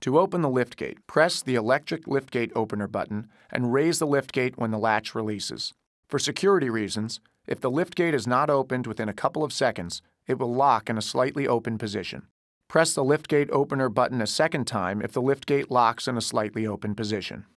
To open the liftgate, press the electric liftgate opener button and raise the liftgate when the latch releases. For security reasons, if the liftgate is not opened within a couple of seconds, it will lock in a slightly open position. Press the liftgate opener button a second time if the liftgate locks in a slightly open position.